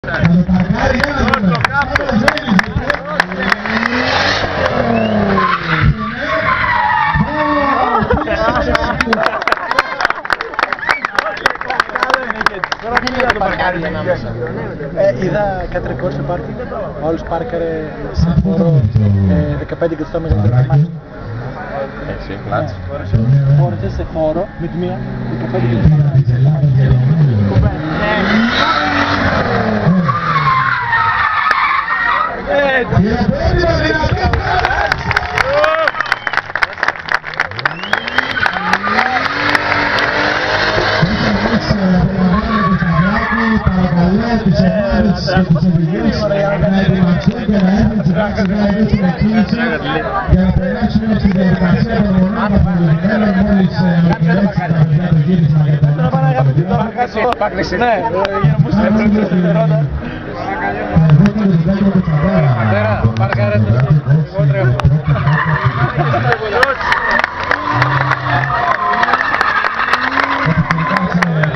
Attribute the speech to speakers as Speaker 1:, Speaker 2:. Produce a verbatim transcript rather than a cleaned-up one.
Speaker 1: Ε, είδα κάτι ρεκόρ σε πάρτι, ο άλλος πάρκαρε σε χώρο ε, δεκαπέντε εκατοστά μέσα από το μάτι.
Speaker 2: Έτσι, πλάτς.
Speaker 1: Φόρεσε σε χώρο με τη μία δεκαπέντε εκατοστά.
Speaker 3: Παρακαλώ τις ομάδες και τις οδηγίες να ετοιμαστούν και να έρθουν σιγά σιγά εδώ στην εκκίνηση για να περάσουμε στη διαδικασία των μονών αποφασισμένων μόλις ολοκληρώσει τα παιδιά το γύρισμα για τα μάτια.
Speaker 1: Ναι, για να μου στείλει πρώτη δευτερόλεπτα.
Speaker 3: Εδώ και το δέκατο του Τσαβέρα.
Speaker 1: Πάρκαρε το εγώ τρέχω.